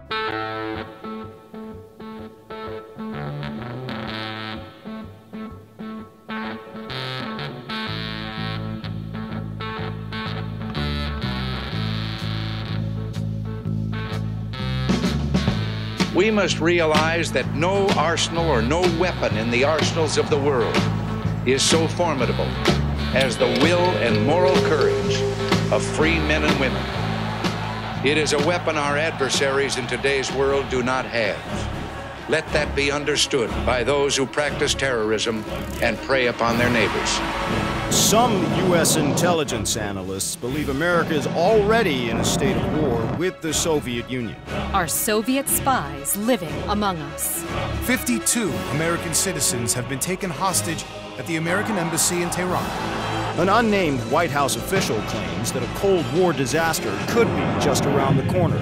We must realize that no arsenal or no weapon in the arsenals of the world is so formidable as the will and moral courage of free men and women. It is a weapon our adversaries in today's world do not have. Let that be understood by those who practice terrorism and prey upon their neighbors. Some U.S. intelligence analysts believe America is already in a state of war with the Soviet Union. Are Soviet spies living among us? 52 American citizens have been taken hostage at the American Embassy in Tehran. An unnamed White House official claims that a Cold War disaster could be just around the corner.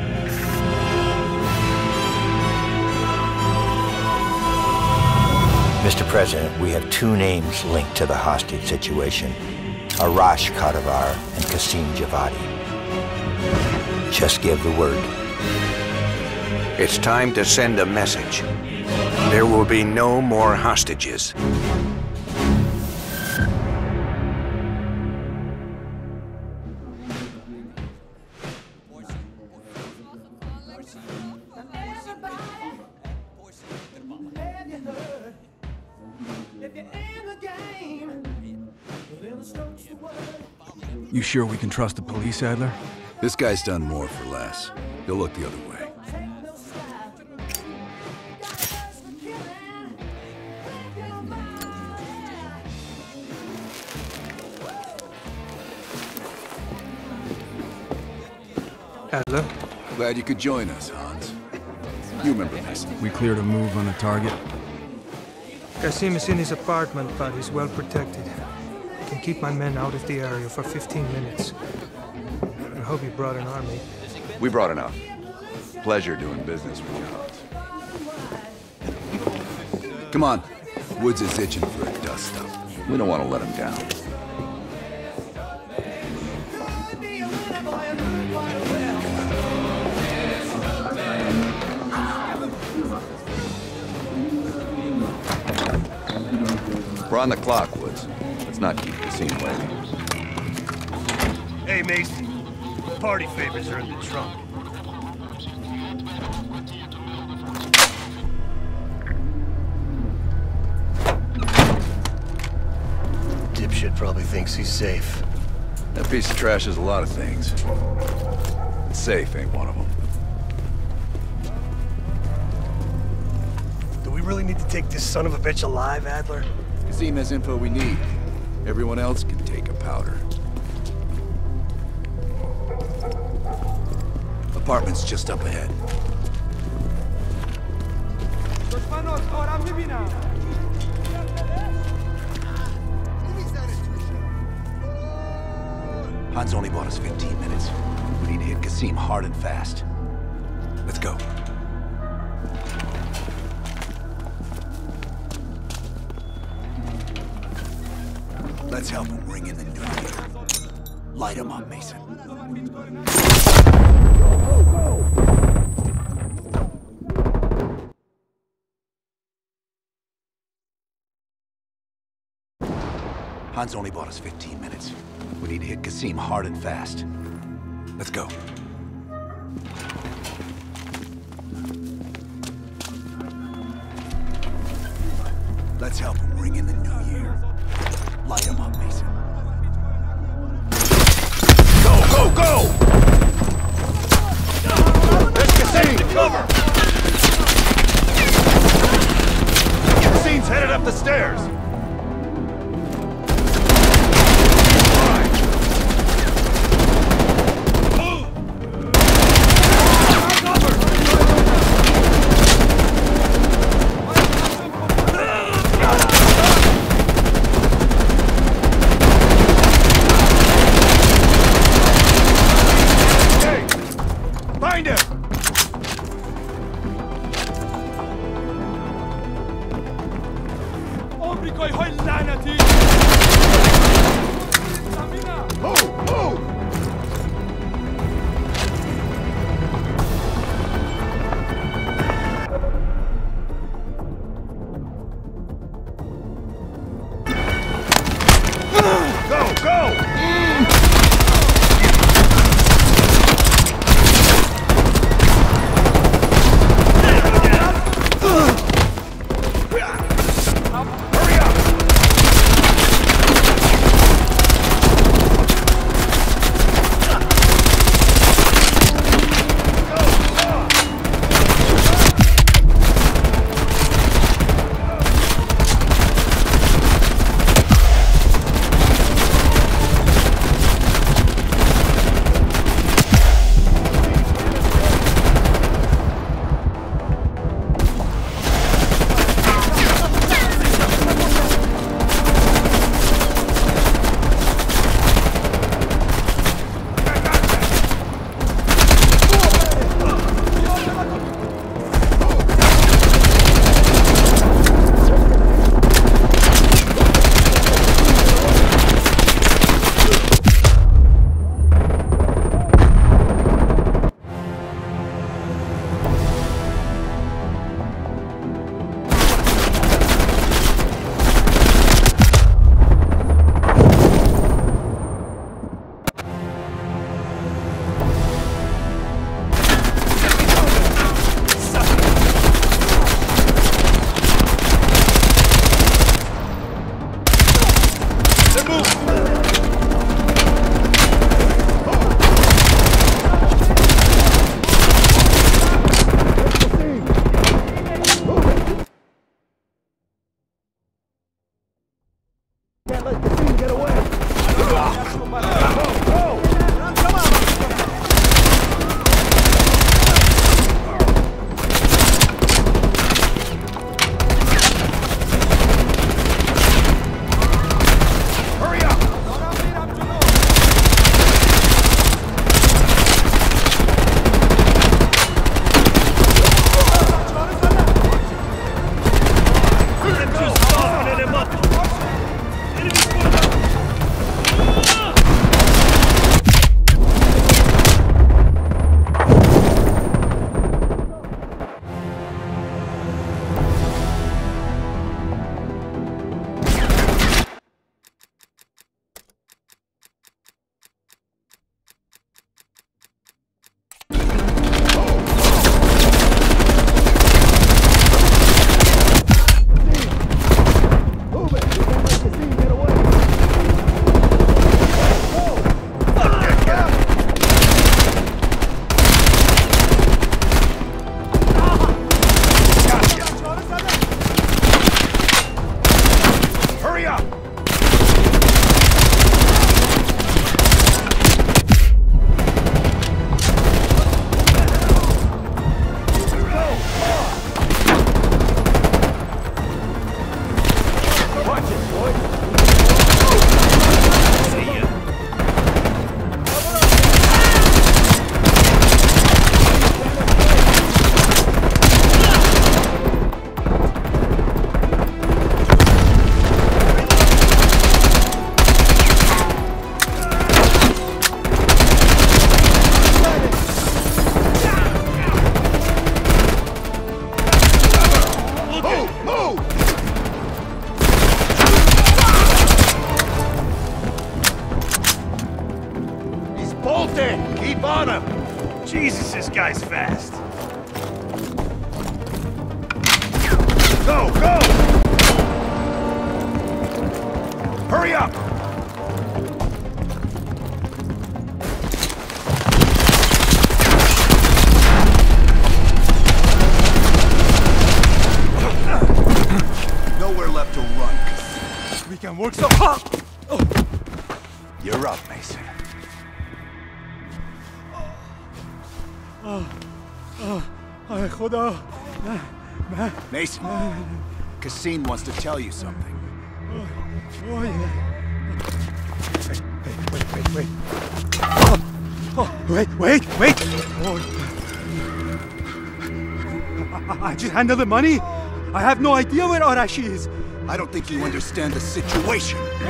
Mr. President, we have two names linked to the hostage situation: Arash Kadivar and Qasim Javadi. Just give the word. It's time to send a message. There will be no more hostages. You sure we can trust the police, Adler? This guy's done more for less. He'll look the other way. Adler? Glad you could join us, Hans. You remember Mason. We cleared a move on the target. Qasim is in his apartment, but he's well protected. I can keep my men out of the area for 15 minutes. I hope you brought an army. We brought enough. Pleasure doing business with you, Hans. Come on. Woods is itching for a dust-up. We don't want to let him down. We're on the clock, Woods. Let's not keep the scene waiting. Hey, Mason. Party favors are in the trunk. Dipshit probably thinks he's safe. That piece of trash is a lot of things. But safe ain't one of them. Do we really need to take this son of a bitch alive, Adler? Qasim has info we need. Everyone else can take a powder. Apartment's just up ahead. Hans only bought us 15 minutes. We need to hit Qasim hard and fast. Let's go. Let's help him ring in the new year. Light him up, Mason. Go, go! Hans only bought us 15 minutes. We need to hit Qasim hard and fast. Let's go. Let's help him ring in the new year. Light him up, Mason. Go, go, go! There's Qasim to cover! Qasim's headed up the stairs! This guy's fast. Go, go! Hurry up! Nowhere left to run. We can work so hard. You're up, Mason. Mason, Kasim wants to tell you something. Oh, yeah. Wait. Oh. I just handled the money. I have no idea where Arashi is. I don't think you understand the situation. You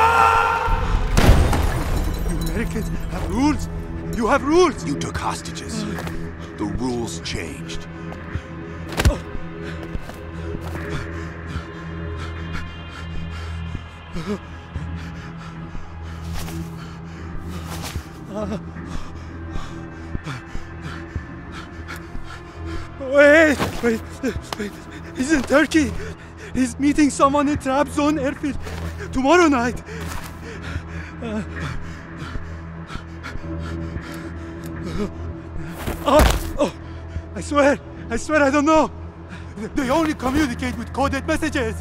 Americans have rules. You have rules. You took hostages. The rules changed. Wait. He's in Turkey. He's meeting someone in Trabzon airfield tomorrow night. I swear I don't know. They only communicate with coded messages.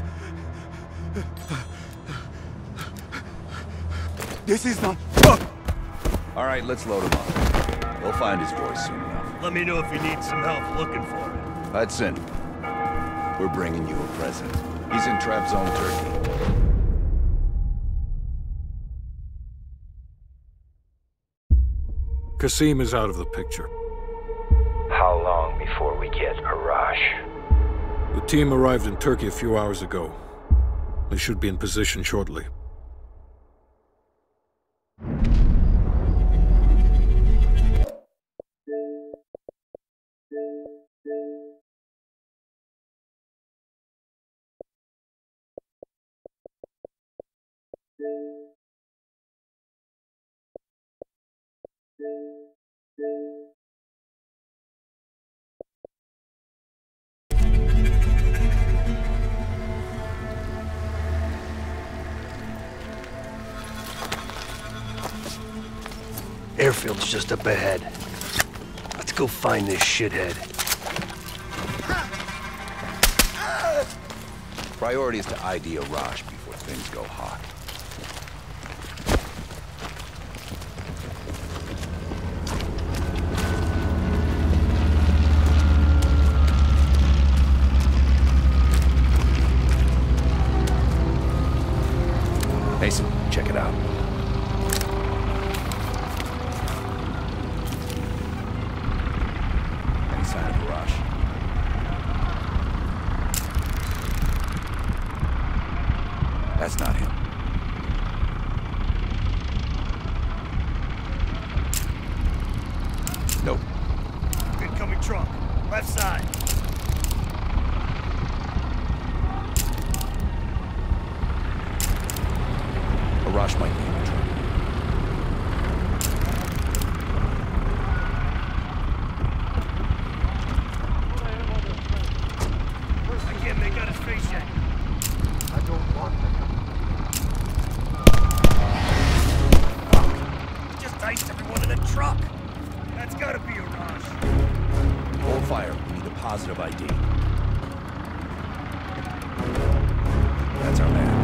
This is not... All right, let's load him up. He'll find his voice soon enough. Let me know if you need some help looking for him. Hudson, we're bringing you a present. He's in Trabzon, Turkey. Kasim is out of the picture. How long before we get Arash? The team arrived in Turkey a few hours ago. They should be in position shortly. Airfield's just up ahead. Let's go find this shithead. Priority is to ID Arash before things go hot. Mason, check it out. Any sign of Arash? That's not him. Nope. Incoming truck. Left side. Arash might be in the truck. I can't make out his face yet. I don't want him. He just diced everyone in the truck. That's gotta be Arash. Hold fire. We need a positive ID. That's our man.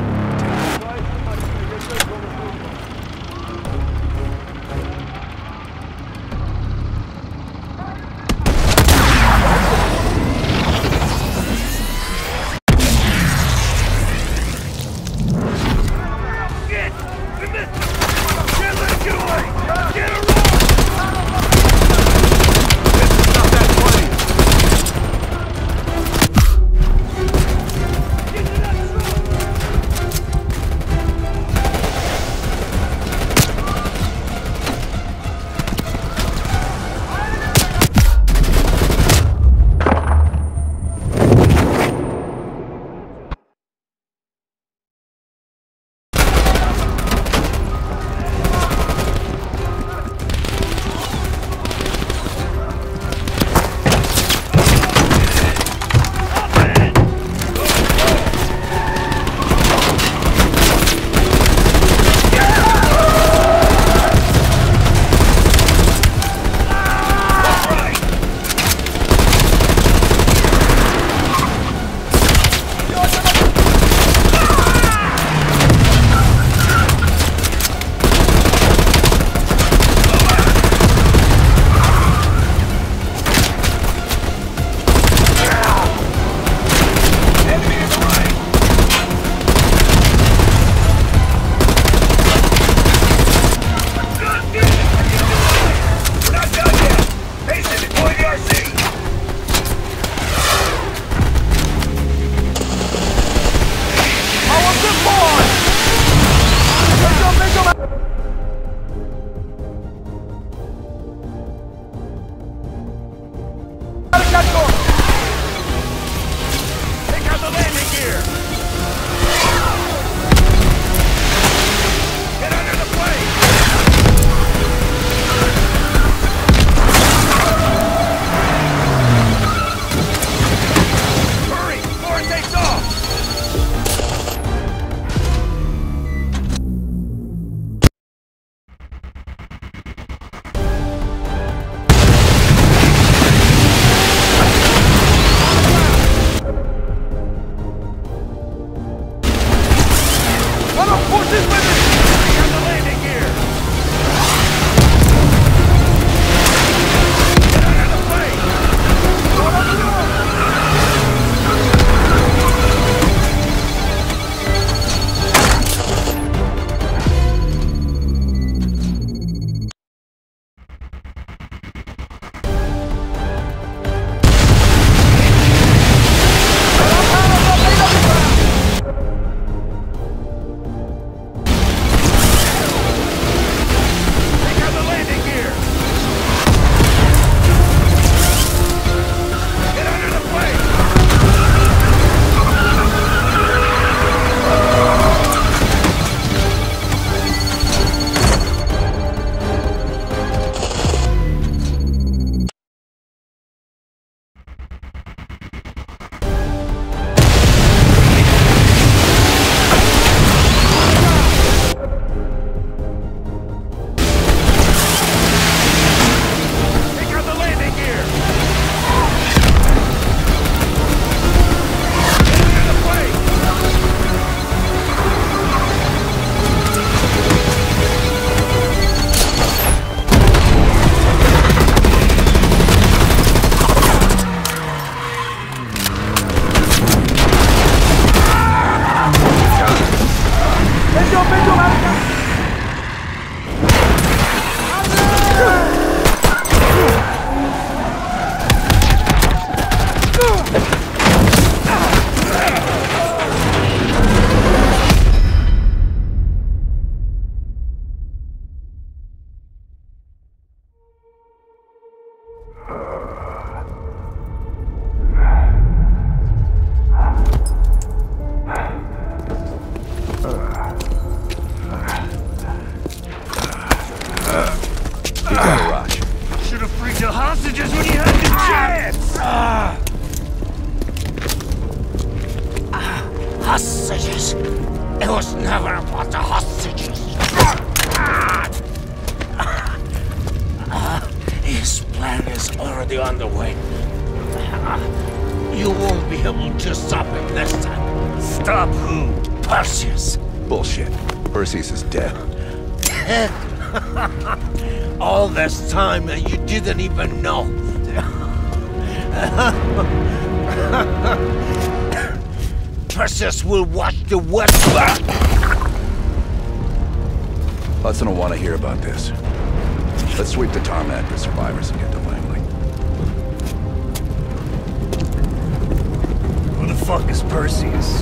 able to stop him this time. Stop who? Perseus. Bullshit. Perseus is dead. Dead? All this time and you didn't even know. Perseus will watch the West back. Hudson will want to hear about this. Let's sweep the tarmac for survivors and get to Langley. Who the fuck is Perseus?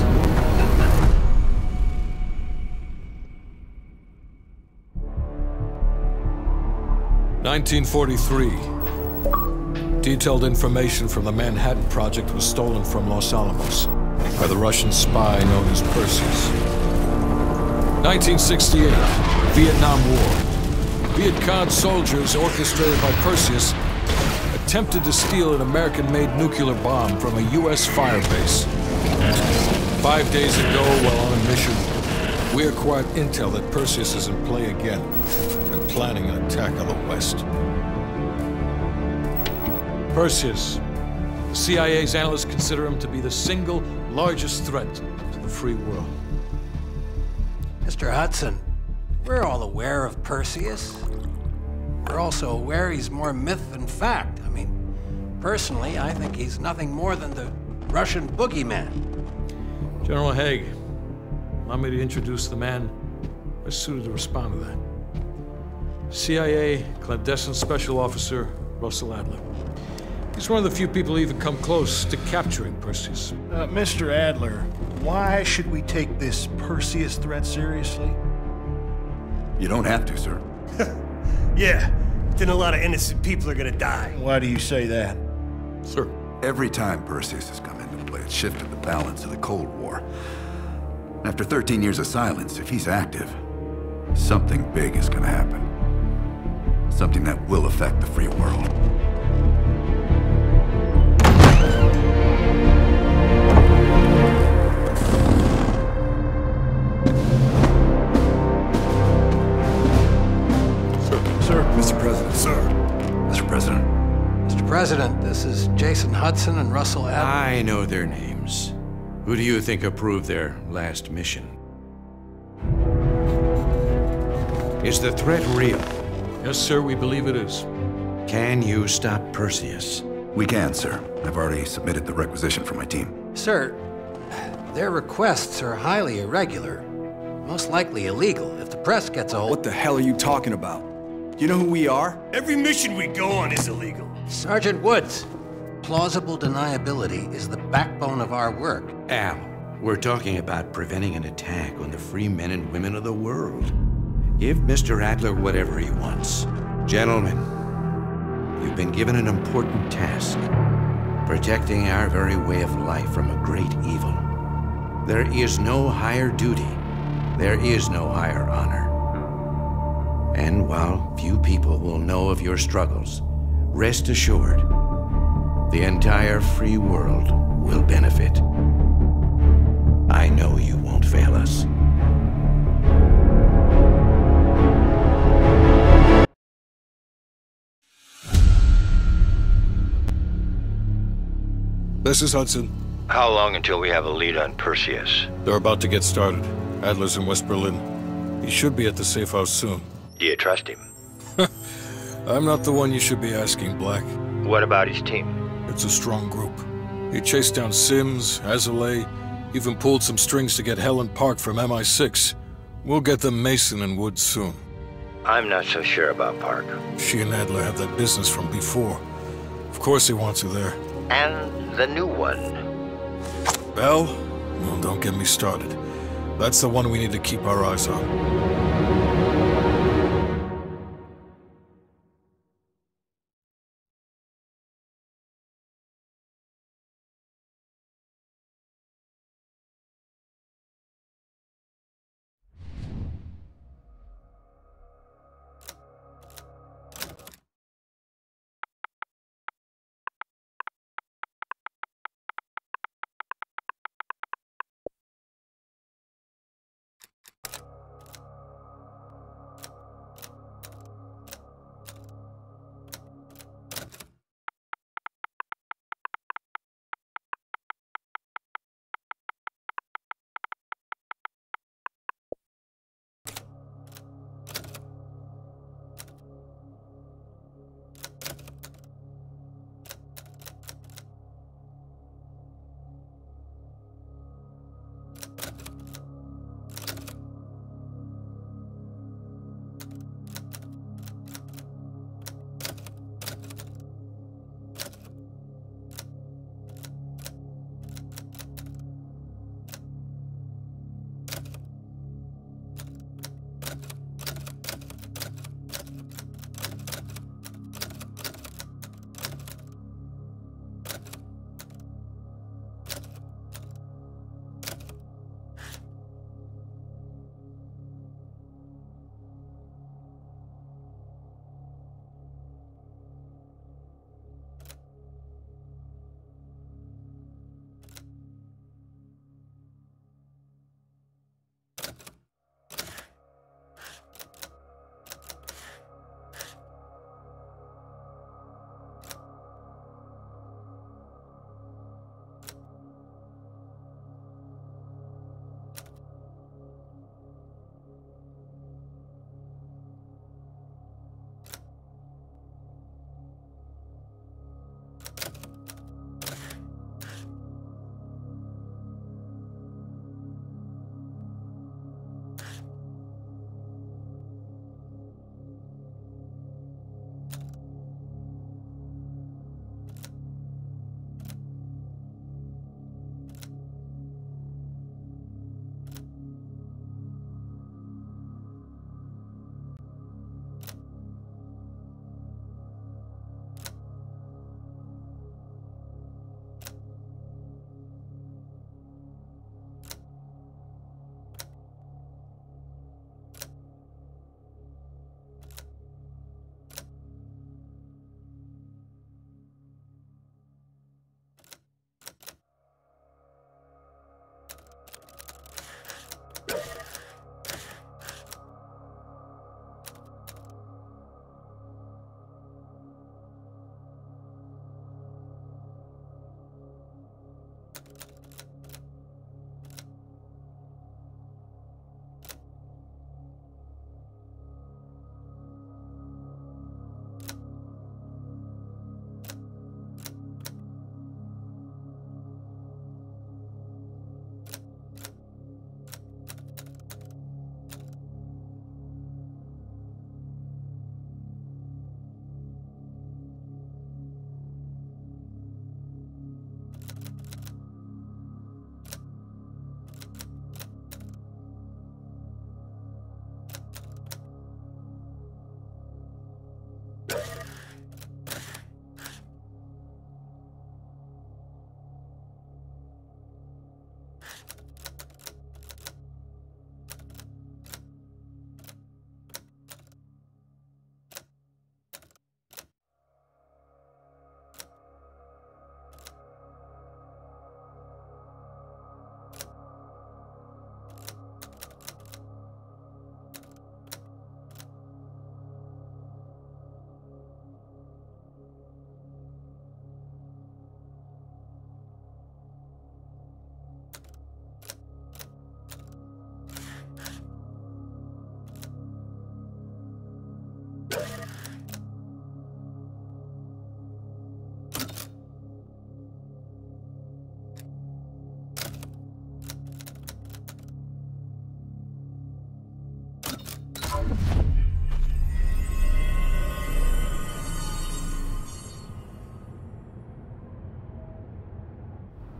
"1943. Detailed information from the Manhattan Project was stolen from Los Alamos by the Russian spy known as Perseus. 1968. Vietnam War. Viet Cong soldiers, orchestrated by Perseus, attempted to steal an American-made nuclear bomb from a U.S. firebase. 5 days ago, while on a mission, we acquired intel that Perseus is in play again and planning an attack on the West. Perseus. The CIA's analysts consider him to be the single largest threat to the free world. Mr. Hudson, we're all aware of Perseus. We're also aware he's more myth than fact. I mean, personally, I think he's nothing more than the Russian boogeyman. General Haig, allow me to introduce the man best suited to respond to that. CIA clandestine special officer Russell Adler. He's one of the few people who even come close to capturing Perseus. Mr. Adler, why should we take this Perseus threat seriously? You don't have to, sir. Yeah, then a lot of innocent people are gonna die. Why do you say that? Sir. Every time Perseus has come into play, it's shifted the balance of the Cold War. After 13 years of silence, if he's active, something big is gonna happen. Something that will affect the free world. Mr. President. Sir. Mr. President. Mr. President, this is Jason Hudson and Russell Adler. I know their names. Who do you think approved their last mission? Is the threat real? Yes, sir, we believe it is. Can you stop Perseus? We can, sir. I've already submitted the requisition for my team. Sir, their requests are highly irregular. Most likely illegal if the press gets a hold. What the hell are you talking about? You know who we are? Every mission we go on is illegal. Sergeant Woods, plausible deniability is the backbone of our work. Al, we're talking about preventing an attack on the free men and women of the world. Give Mr. Adler whatever he wants. Gentlemen, you've been given an important task. Protecting our very way of life from a great evil. There is no higher duty. There is no higher honor. And while few people will know of your struggles, rest assured, the entire free world will benefit. I know you won't fail us. This is Hudson. How long until we have a lead on Perseus? They're about to get started. Adler's in West Berlin. He should be at the safe house soon. Do you trust him? I'm not the one you should be asking, Black. What about his team? It's a strong group. He chased down Sims, Azalea, even pulled some strings to get Helen Park from MI6. We'll get them Mason and Woods soon. I'm not so sure about Park. She and Adler have that business from before. Of course he wants her there. And the new one. Bell? Well, don't get me started. That's the one we need to keep our eyes on.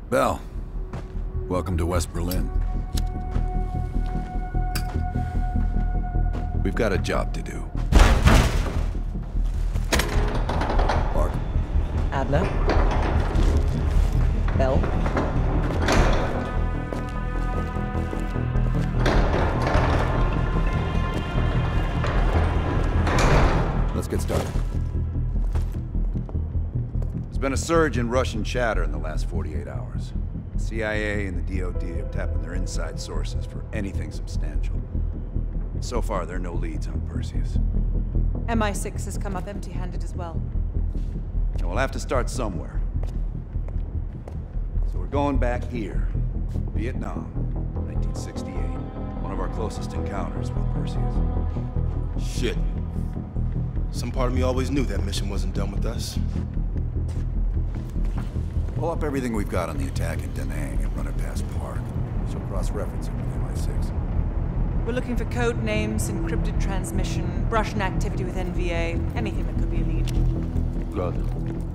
Bell, welcome to West Berlin. We've got a job to do. Mark. Adler. Bell. Let's get started. There's been a surge in Russian chatter in the last 48 hours. The CIA and the DoD are tapping their inside sources for anything substantial. So far, there are no leads on Perseus. MI6 has come up empty-handed as well. And we'll have to start somewhere. So we're going back here. Vietnam, 1968. One of our closest encounters with Perseus. Shit. Some part of me always knew that mission wasn't done with us. Pull up everything we've got on the attack in Da Nang and run it past Park. She'll cross-reference it with MI6. We're looking for code names, encrypted transmission, Russian activity with NVA, anything that could be a lead. Got it.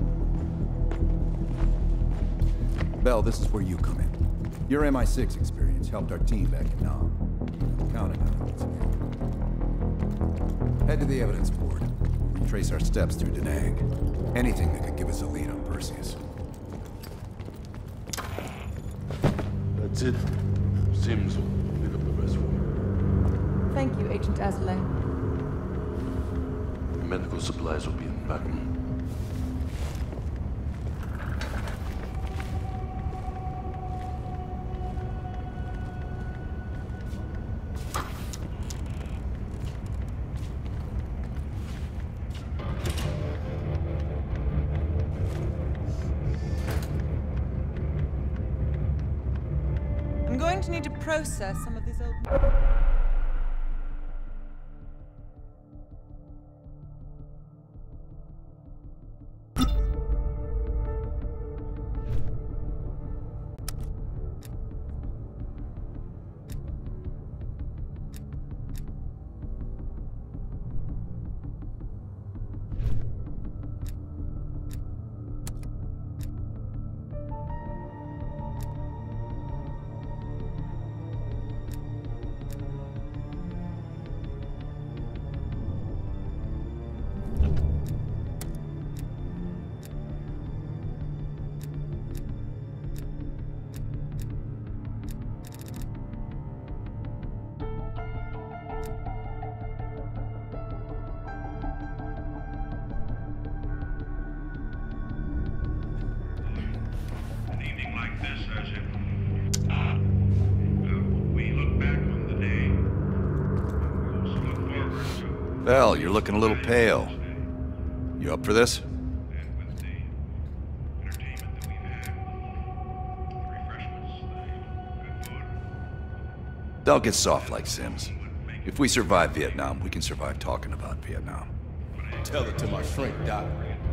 Bell, this is where you come in. Your MI6 experience helped our team back in Nam. I'm counting on it once again. Head to the evidence board. Trace our steps through Da Nang. Anything that could give us a lead on Perseus. That's it. Sims will pick up the rest for me. Thank you, Agent Azalea. Medical supplies will be in the back room. I'm going to need to process some of these old... Bell, you're looking a little pale. You up for this? Don't get soft like Sims. If we survive Vietnam, we can survive talking about Vietnam. Tell it to my shrink, Doc.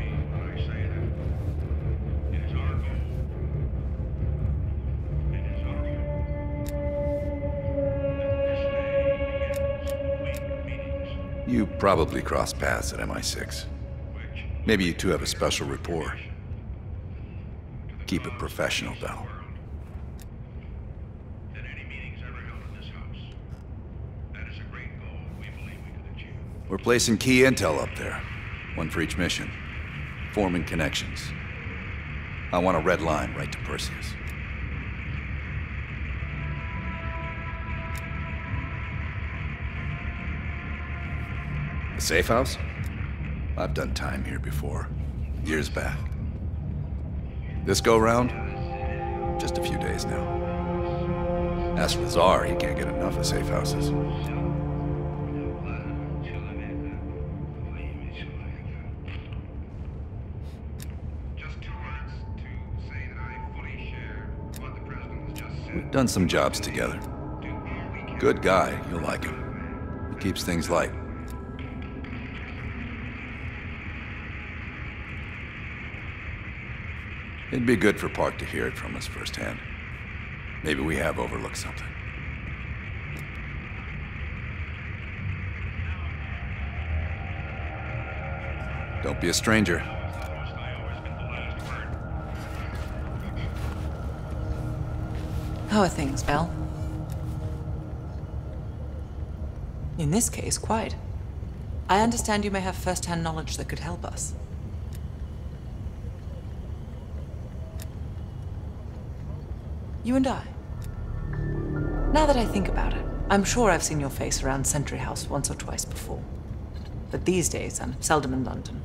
You probably crossed paths at MI6. Maybe you two have a special rapport. Keep it professional, Bell. We're placing key intel up there. One for each mission. Forming connections. I want a red line right to Perseus. The safe house? I've done time here before. Years back. This go-round? Just a few days now. As for the Tsar, he can't get enough of safe houses. We've done some jobs together. Good guy, you'll like him. He keeps things light. It'd be good for Park to hear it from us firsthand. Maybe we have overlooked something. Don't be a stranger. How are things, Belle? In this case, quite. I understand you may have first-hand knowledge that could help us. You and I. Now that I think about it, I'm sure I've seen your face around Sentry House once or twice before. But these days, I'm seldom in London.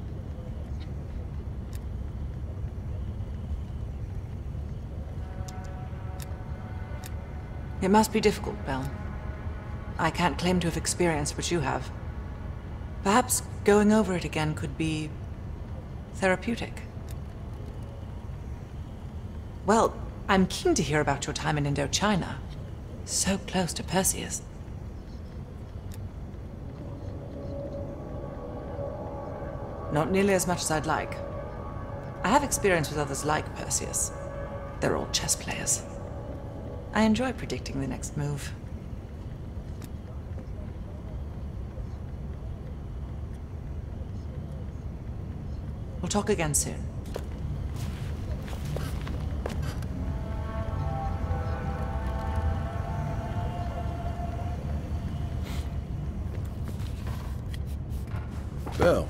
It must be difficult, Belle. I can't claim to have experienced what you have. Perhaps going over it again could be therapeutic. Well, I'm keen to hear about your time in Indochina. So close to Perseus. Not nearly as much as I'd like. I have experience with others like Perseus. They're all chess players. I enjoy predicting the next move. We'll talk again soon. Belle.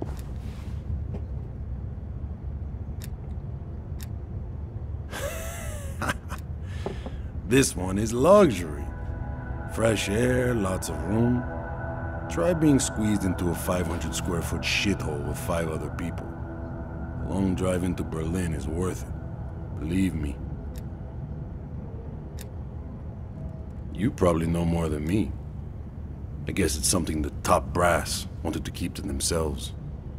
This one is luxury. Fresh air, lots of room. Try being squeezed into a 500 square foot shithole with 5 other people. A long drive into Berlin is worth it. Believe me. You probably know more than me. I guess it's something the top brass wanted to keep to themselves.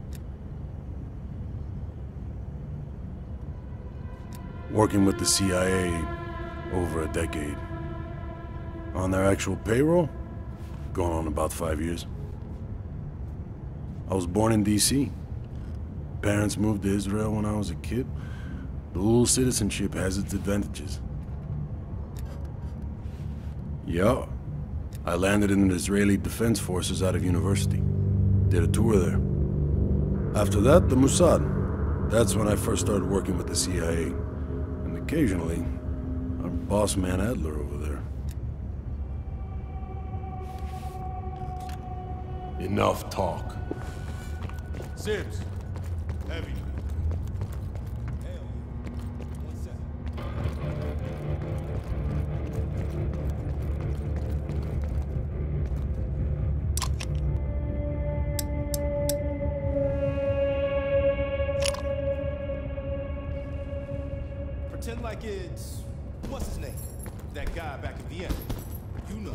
Working with the CIA over a decade. On their actual payroll, going on about 5 years. I was born in D.C. Parents moved to Israel when I was a kid. Dual citizenship has its advantages. Yeah. I landed in the Israeli Defense Forces out of university. Did a tour there. After that, the Mossad. That's when I first started working with the CIA. And occasionally, our boss man Adler over there. Enough talk. Sibs. Heavy. Pretend like it's... what's his name? That guy back in Vienna. You know.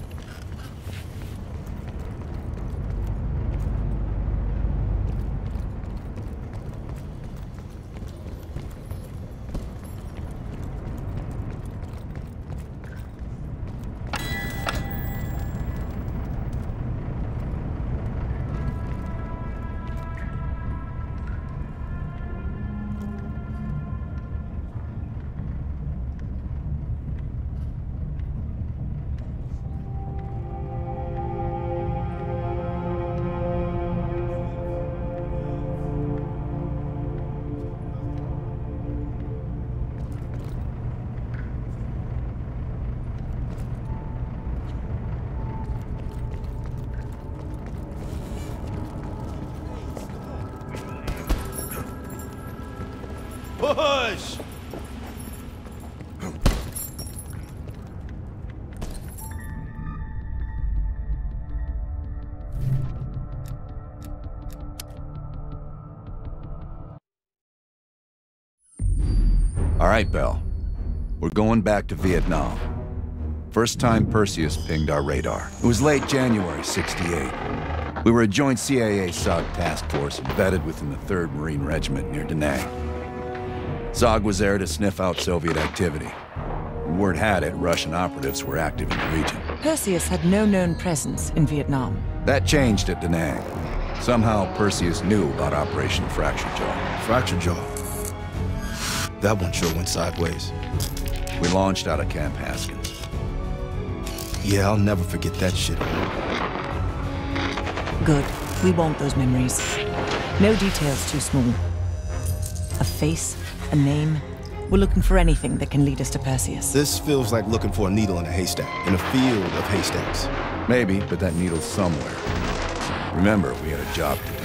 Push! All right, Belle. We're going back to Vietnam. First time Perseus pinged our radar. It was late January '68. We were a joint CIA-SOG task force embedded within the 3rd Marine Regiment near Da Nang. SOG was there to sniff out Soviet activity. Word had it, Russian operatives were active in the region. Perseus had no known presence in Vietnam. That changed at Da Nang. Somehow, Perseus knew about Operation Fracture Jaw. Fracture Jaw? That one sure went sideways. We launched out of Camp Haskins. Yeah, I'll never forget that shit. Good. We want those memories. No details too small. A face, a name, We're looking for anything that can lead us to Perseus. This feels like looking for a needle in a haystack, in a field of haystacks. Maybe, but that needle's somewhere. Remember, we had a job to do.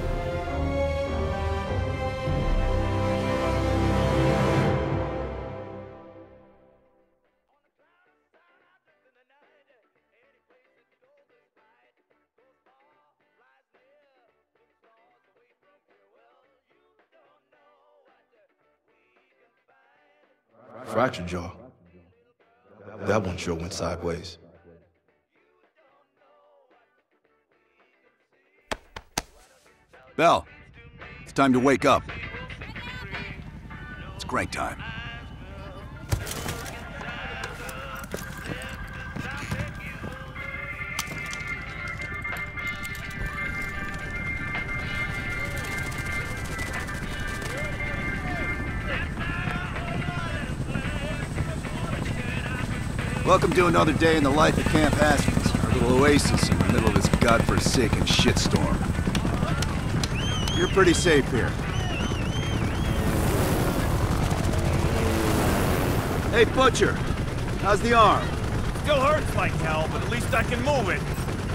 Fracture jaw. That one sure went sideways. Bell, it's time to wake up. It's crank time. Welcome to another day in the life of Camp Haskins, our little oasis in the middle of this godforsaken shitstorm. You're pretty safe here. Hey, Butcher, how's the arm? Still hurts like hell, but at least I can move it.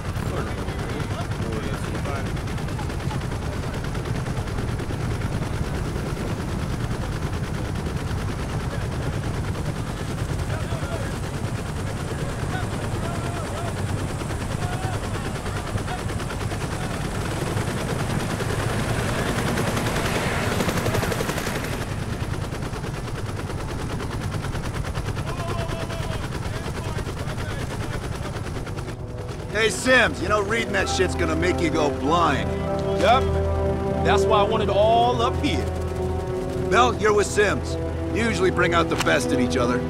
Hey, Sims, you know reading that shit's gonna make you go blind. Yup. That's why I want it all up here. Mel, you're with Sims. You usually bring out the best in each other.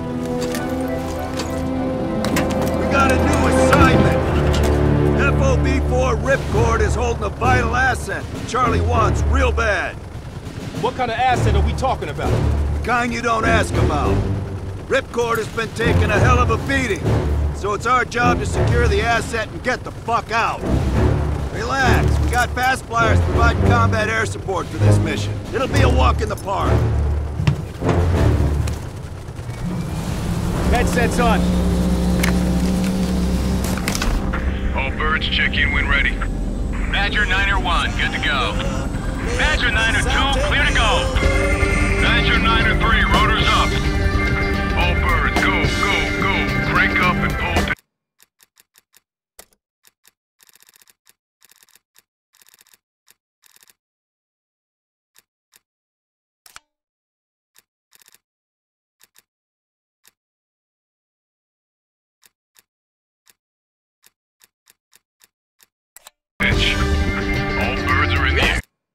We got a new assignment. FOB4 Ripcord is holding a vital asset Charlie wants real bad. What kind of asset are we talking about? The kind you don't ask about. Ripcord has been taking a hell of a beating. So it's our job to secure the asset and get the fuck out. Relax, we got fast flyers providing combat air support for this mission. It'll be a walk in the park. Headsets on. All birds, check in when ready. Badger 9-1, good to go. Badger 9-2, clear to go. Badger 9-3, rotors up. All birds, go, go, go. Crank up and pull. All birds are in the air.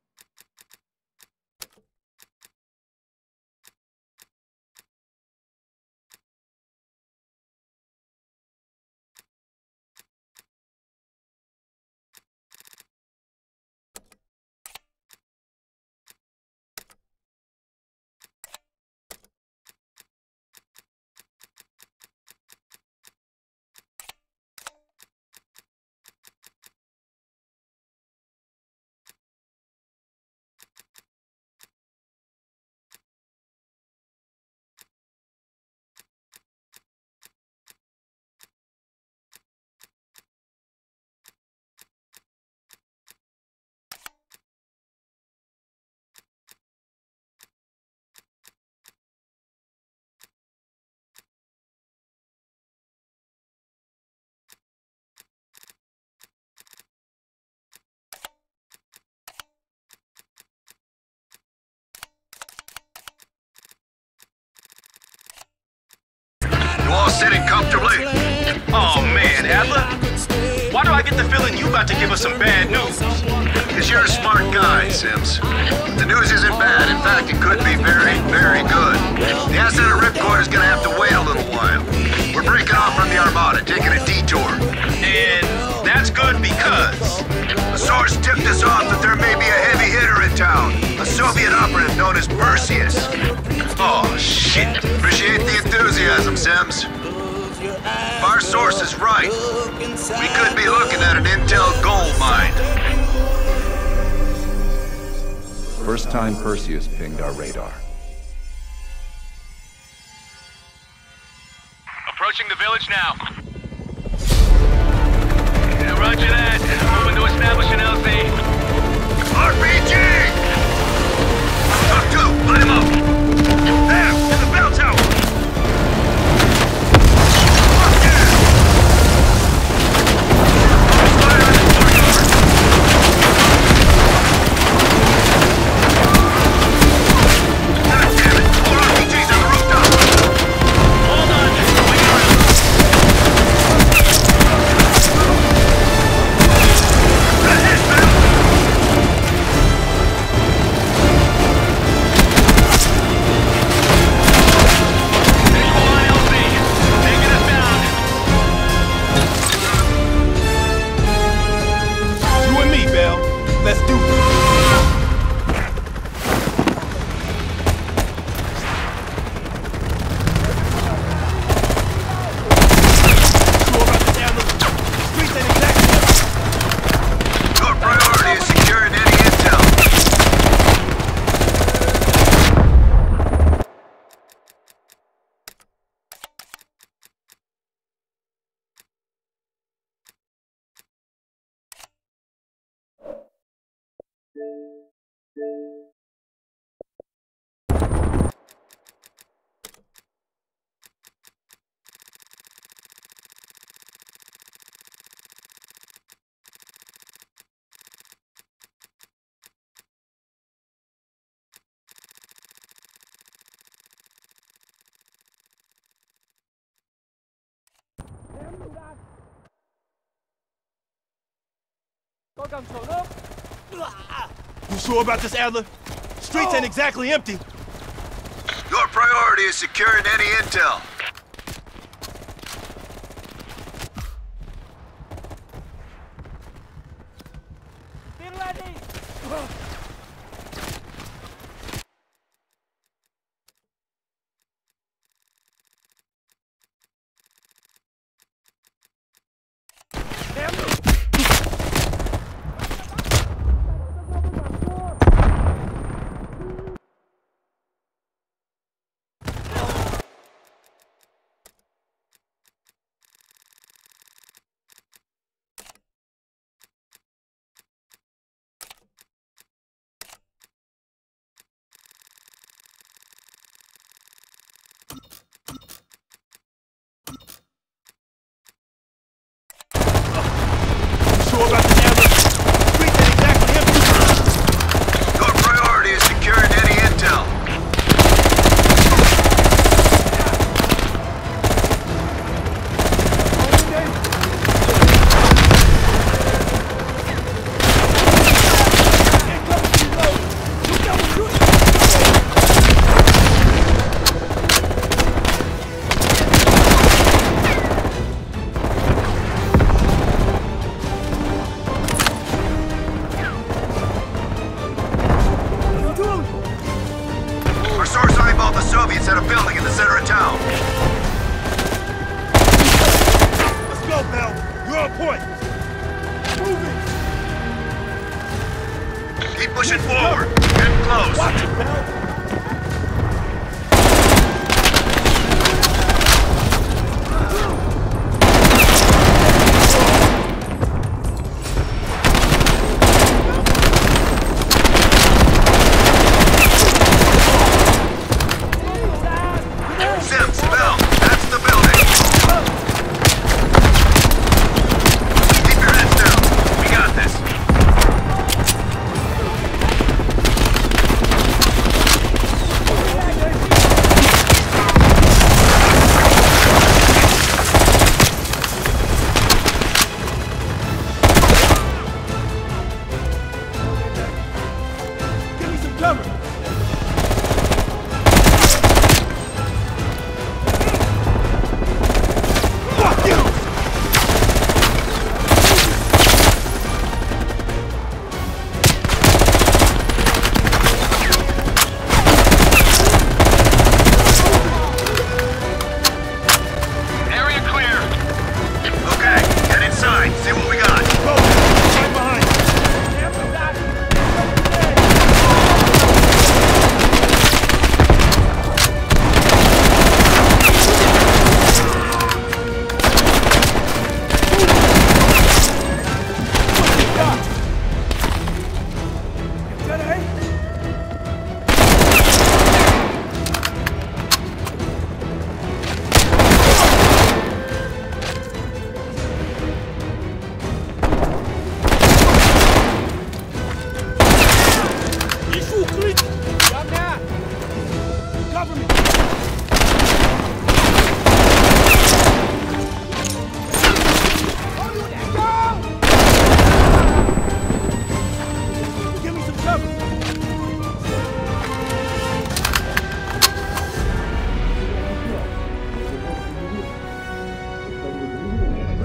You all sitting comfortably? Oh man, Adler. Why do I get the feeling you about to give us some bad news? Because you're a smart guy, Sims. The news isn't bad. In fact, it could be very, very good. The asset of Ripcord is gonna have to wait a little while. We're breaking off from the Armada, taking a detour. And that's good because... A source tipped us off that there may be a heavy hitter in town. A Soviet operative known as Perseus. Oh, shit. Appreciate the enthusiasm, Sims. If our source is right, we could be looking at an intel gold mine. First time Perseus pinged our radar. Approaching the village now. Yeah, roger that. Moving to establish an LZ. RPG! Talk 2, line him up. There, in the bell tower. Fuck yeah! Fire in the courtyard. God damn it! More RPGs on the rooftop. Hold on, wait around. Ahead, man! Let's do it. Your priority is securing any intel. You sure about this, Adler? Streets ain't exactly empty. Your priority is securing any intel. Your priority is securing any intel. Our source eyeballed the Soviets at a building in the center of town. Let's go, Bell. You're on point. Moving. Keep pushing forward. Get close. Watch it, Bell.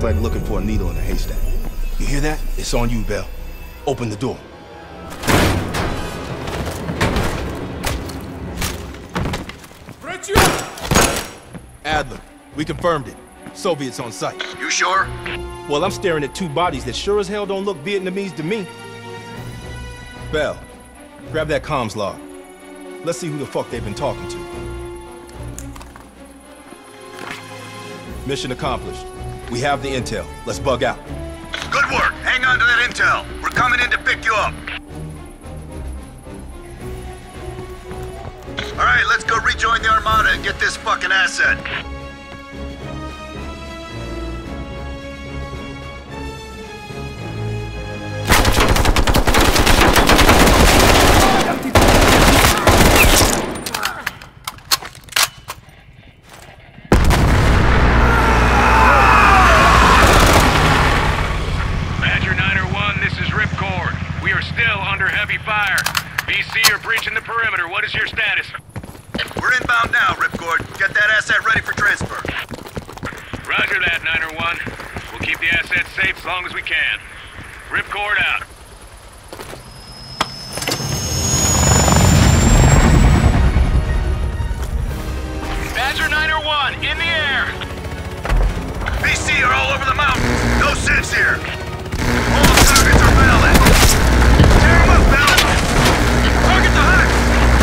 look like looking for a needle in a haystack. You hear that? It's on you, Bell. Open the door. Adler, we confirmed it. Soviets on site. You sure? Well, I'm staring at two bodies that sure as hell don't look Vietnamese to me. Bell, grab that comms log. Let's see who the fuck they've been talking to. Mission accomplished. We have the intel. Let's bug out. Good work. Hang on to that intel. We're coming in to pick you up. All right, let's go rejoin the Armada and get this fucking asset. Badger 901, this is Ripcord. We are still under heavy fire. VC are breaching the perimeter. What is your status? We're inbound now, Ripcord. Get that asset ready for transfer. Roger that, 901. We'll keep the asset safe as long as we can. Ripcord out. Badger 901, in the air! VC are all over the mountains. No sense here. All targets are valid. Tear them up, Bell! Target the hut!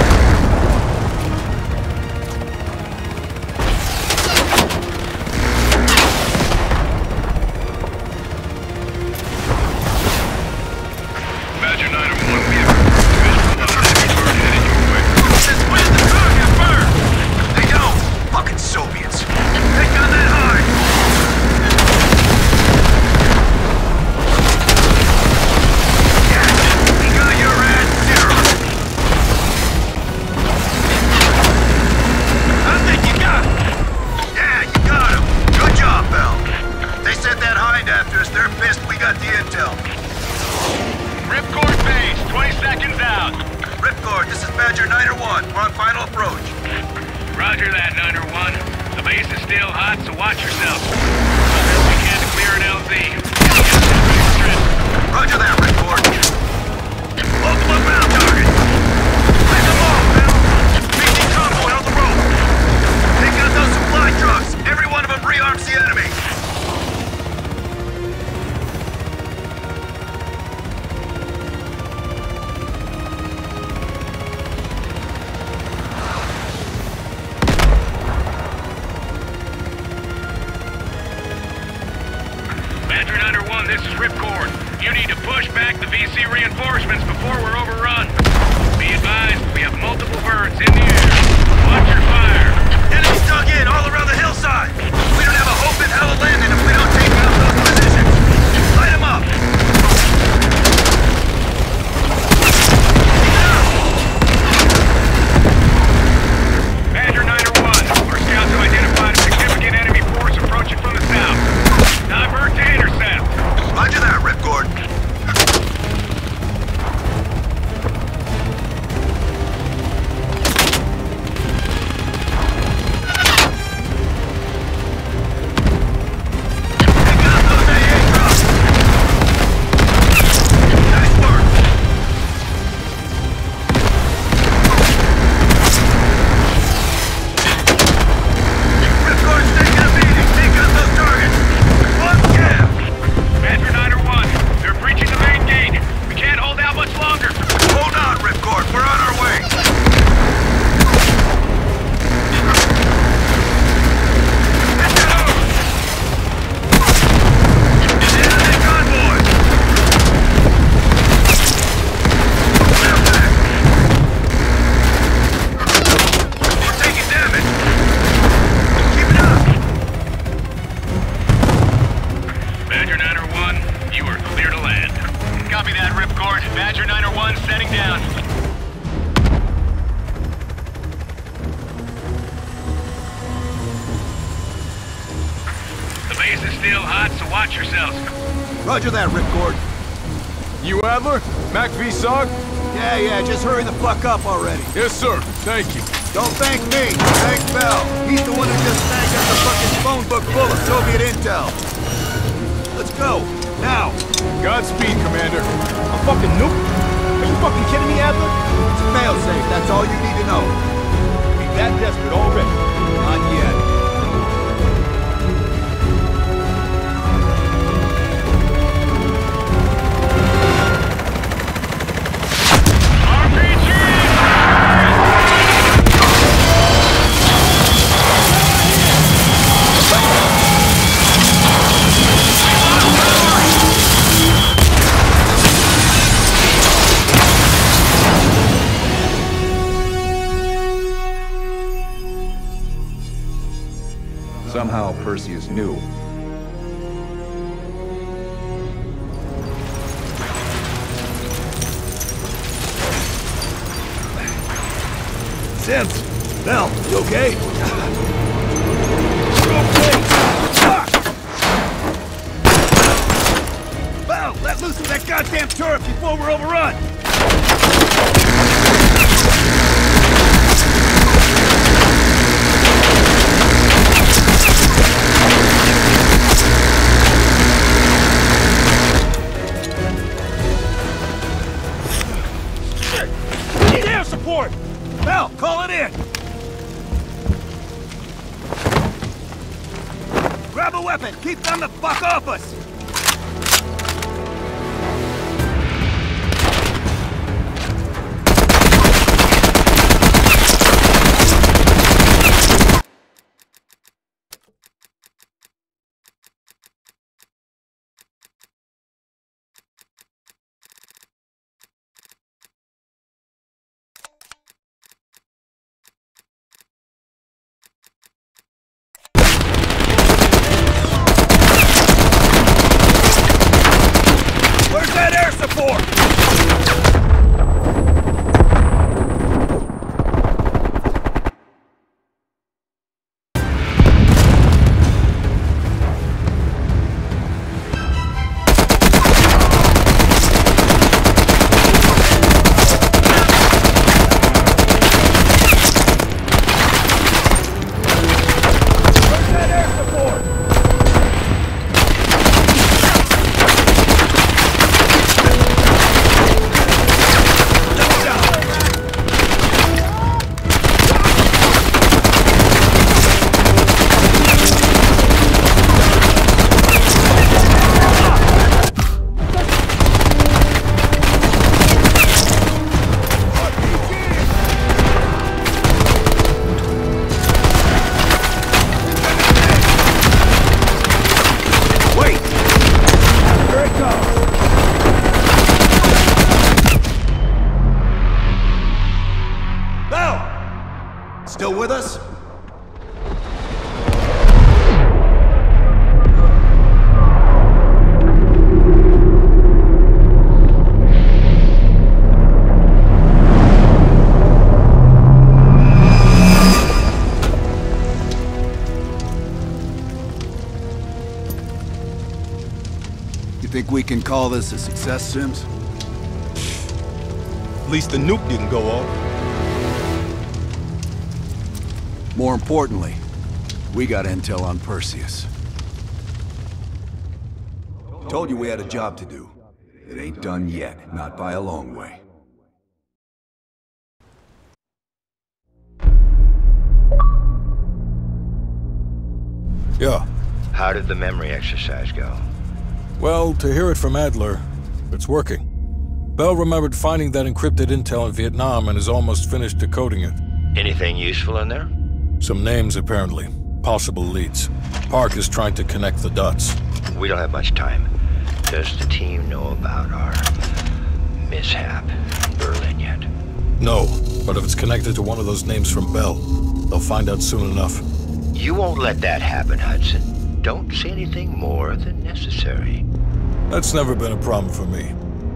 Badger 901, we have visual on an enemy bird headed your way. Since when the target burned? They don't. Fucking Soviets. Take on that hard. Yes, we got your ass zero. I think you got him. Yeah, you got him. Good job, Bell. They sent that hind after us. They're pissed we got the intel. Ripcord base, 20 seconds out. Ripcord, this is Badger 901. We're on final approach. Roger that, 901. The base is still hot, so watch yourself. We can to clear an LZ. Roger that, Ripcord. Local inbound target. Light them off, Bell. BT convoy on the road. Take out those supply trucks. Every one of them rearms the enemy. Badger 901, this is Ripcord. You need to push back the VC reinforcements before we're overrun. Be advised, we have multiple birds in the air. Watch your fire. Enemies dug in all around the hillside. We don't have a hope in hell of landing if we don't take out those positions. Light them up. Badger 901, our scouts have identified a significant enemy force approaching from the south. Divert to intercept. Roger that, Ripcord. Badger 901 setting down. The base is still hot, so watch yourselves. Roger that, Ripcord. You Adler? Mac V SOG? Yeah, just hurry the fuck up already. Yes, sir. Thank you. Don't thank me. Thank Bell. He's the one who just snagged us a fucking phone book full of Soviet intel. go! Now! Godspeed, Commander. A fucking nuke? Are you fucking kidding me, Adler? It's a failsafe, that's all you need to know. We that desperate already? Not yet. Somehow Perseus knew. Sims! Bell, you okay? Bell, let loose of that goddamn turret before we're overrun! Support! Bell, call it in! Grab a weapon! Keep them the fuck off us! Still with us? You think we can call this a success, Sims? At least the nuke didn't go off. More importantly, we got intel on Perseus. Told you we had a job to do. It ain't done yet, not by a long way. Yeah. How did the memory exercise go? Well, to hear it from Adler, it's working. Bell remembered finding that encrypted intel in Vietnam and is almost finished decoding it. Anything useful in there? Some names, apparently. Possible leads. Park is trying to connect the dots. We don't have much time. Does the team know about our mishap in Berlin yet? No, but if it's connected to one of those names from Bell, they'll find out soon enough. You won't let that happen, Hudson. Don't say anything more than necessary. That's never been a problem for me.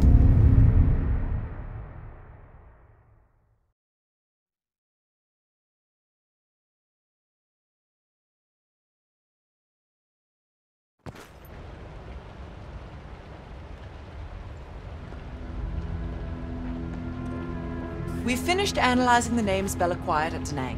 We finished analyzing the names Bell acquired at Da Nang.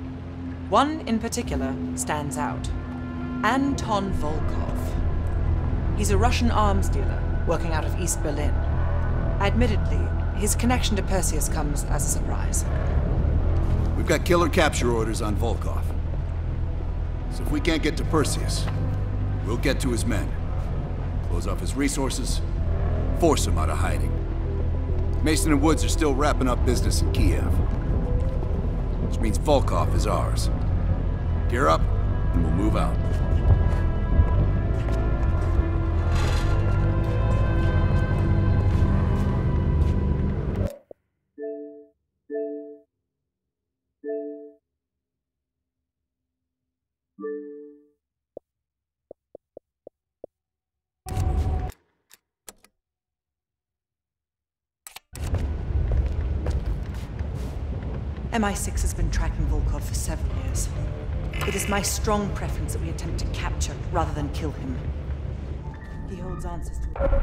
One in particular stands out. Anton Volkov. He's a Russian arms dealer working out of East Berlin. Admittedly, his connection to Perseus comes as a surprise. We've got killer capture orders on Volkov. So if we can't get to Perseus, we'll get to his men. Close off his resources, force him out of hiding. Mason and Woods are still wrapping up business in Kiev. Which means Volkov is ours. Gear up, and we'll move out. MI6 has been tracking Volkov for several years. It is my strong preference that we attempt to capture rather than kill him. He holds answers to...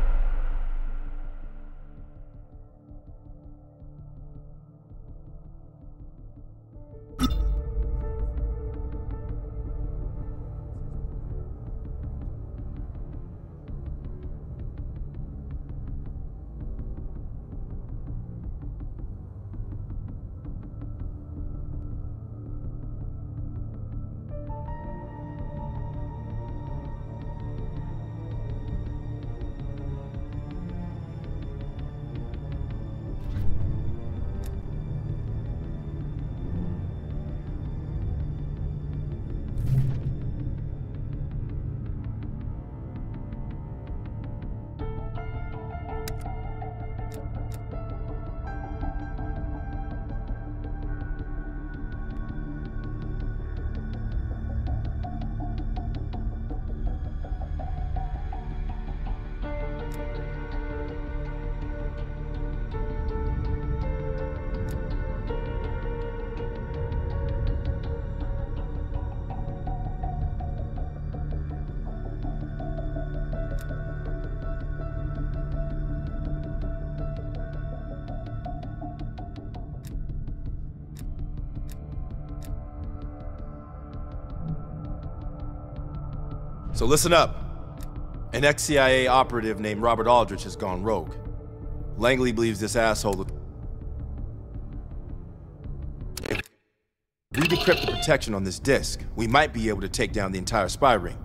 So listen up. An ex-CIA operative named Robert Aldrich has gone rogue. Langley believes this asshole... If we decrypt the protection on this disk, we might be able to take down the entire spy ring.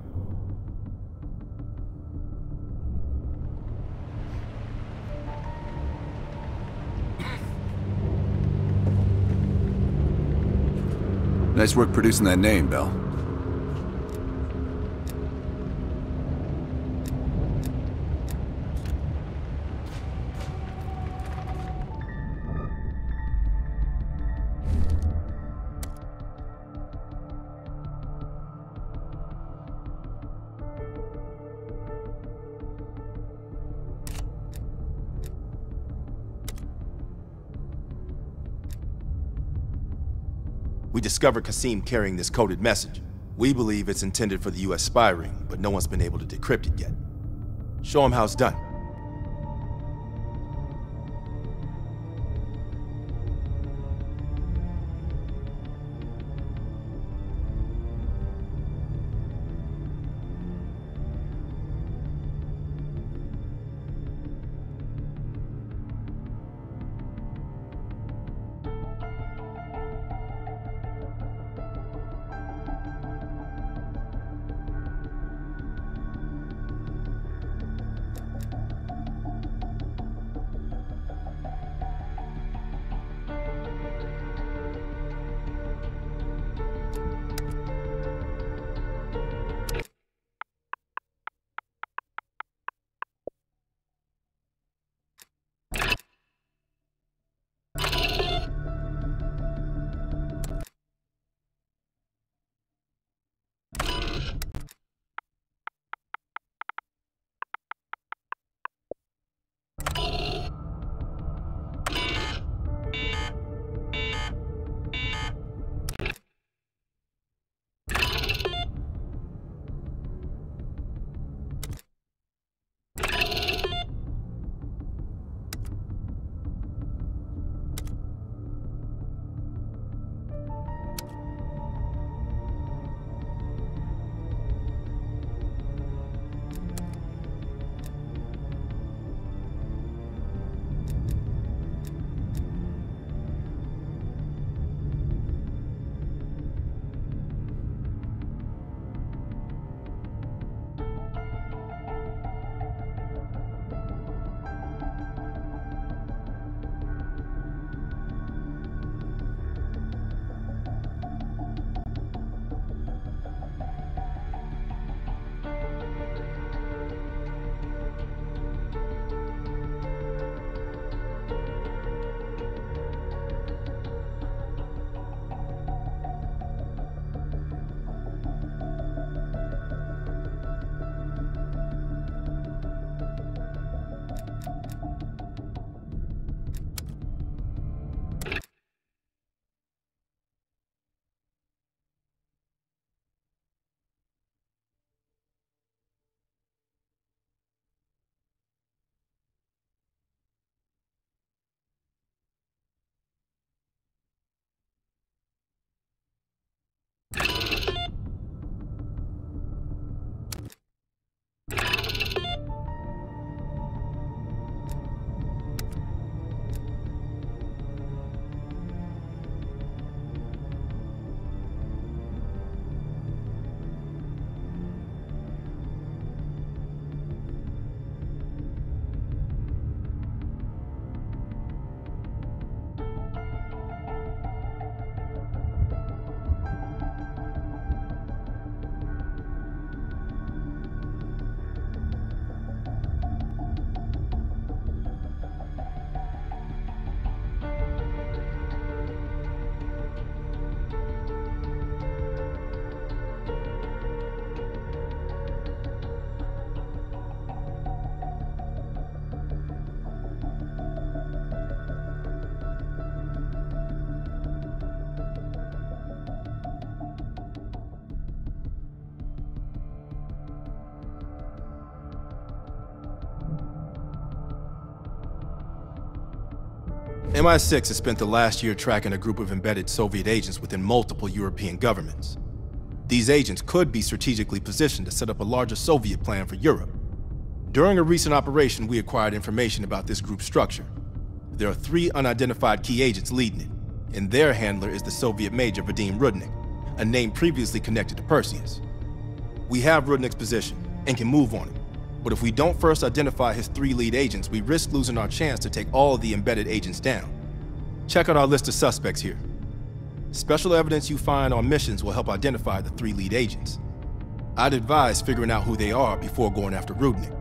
Nice work producing that name, Bell. We discovered Qasim carrying this coded message. We believe it's intended for the US spy ring, but no one's been able to decrypt it yet. Show him how it's done. MI6 has spent the last year tracking a group of embedded Soviet agents within multiple European governments. These agents could be strategically positioned to set up a larger Soviet plan for Europe. During a recent operation, we acquired information about this group's structure. There are 3 unidentified key agents leading it, and their handler is the Soviet Major Vadim Rudnik, a name previously connected to Perseus. We have Rudnik's position and can move on it, but if we don't first identify his 3 lead agents, we risk losing our chance to take all of the embedded agents down. Check out our list of suspects here. Special evidence you find on missions will help identify the 3 lead agents. I'd advise figuring out who they are before going after Rudnik.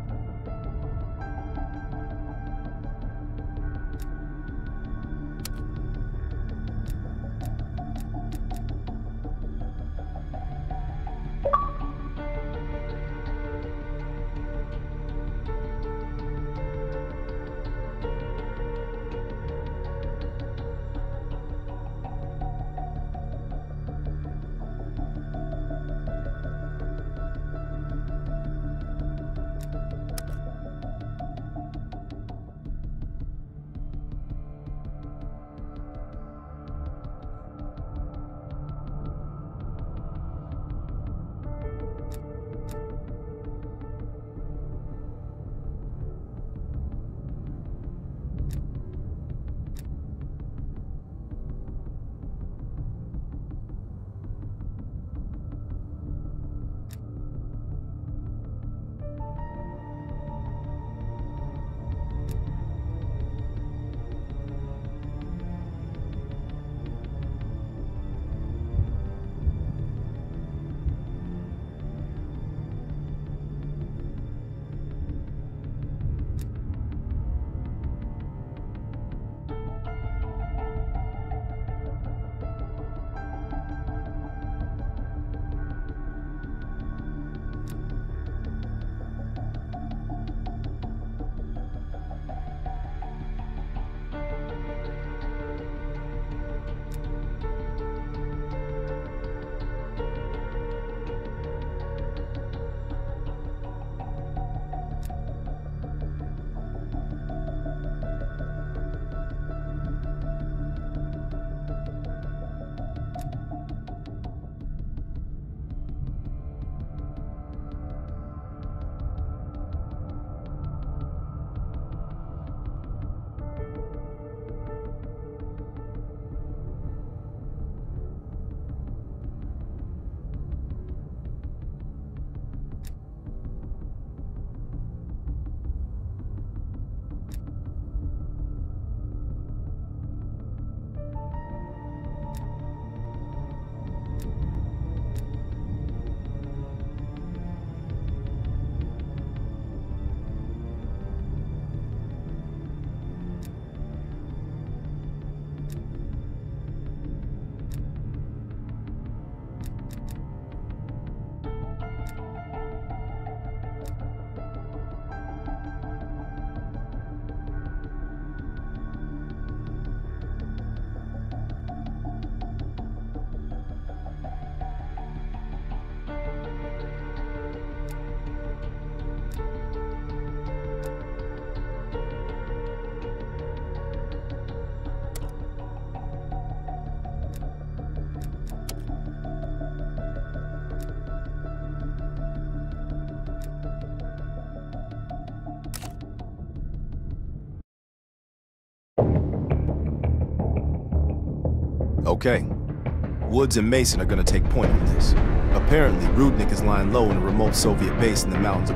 Okay. Woods and Mason are gonna take point on this. Apparently, Rudnik is lying low in a remote Soviet base in the mountains of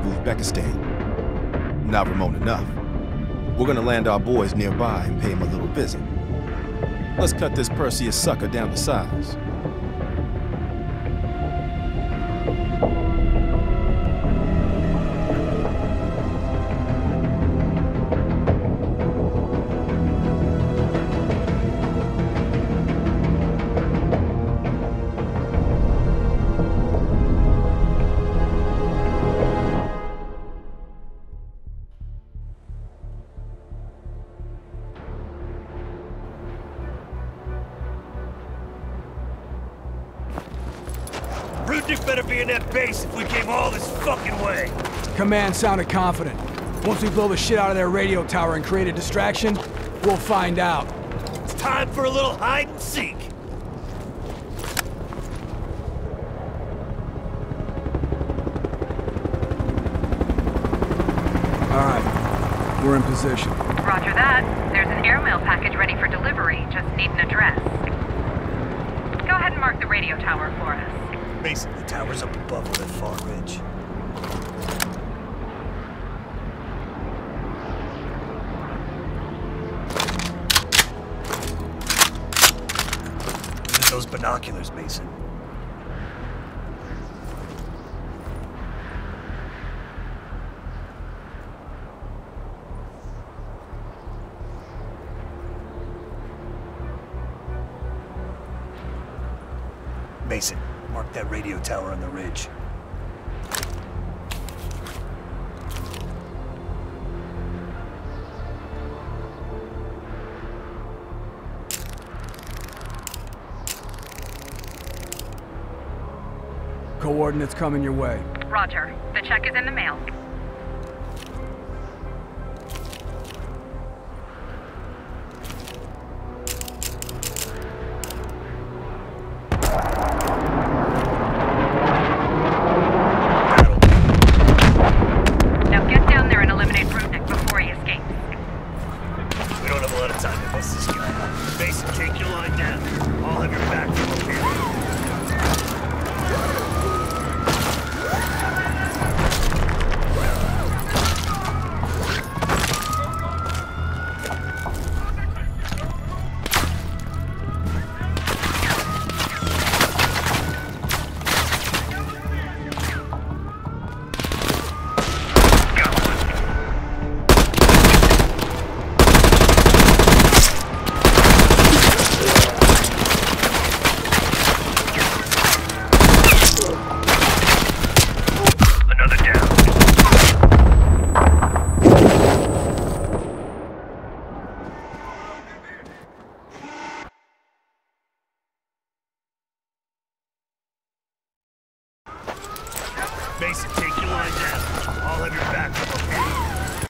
Uzbekistan. Not remote enough. We're gonna land our boys nearby and pay him a little visit. Let's cut this Perseus sucker down to size. Rudnik better be in that base if we came all this fucking way. Command sounded confident. Once we blow the shit out of their radio tower and create a distraction, we'll find out. Time for a little hide and seek. All right, we're in position. Roger that. There's an airmail package ready for delivery. Just need an address. Go ahead and mark the radio tower for us. Mason, the tower's up above on that far ridge. Look at those binoculars, Mason. Mason, mark that radio tower on the ridge. Coordinates coming your way. Roger. The check is in the mail. Now get down there and eliminate Brutnik before he escapes. We don't have a lot of time to miss this guy. Mason, take your line down. I'll have your back from up here. Mason, take your line down. I'll have your back from up here.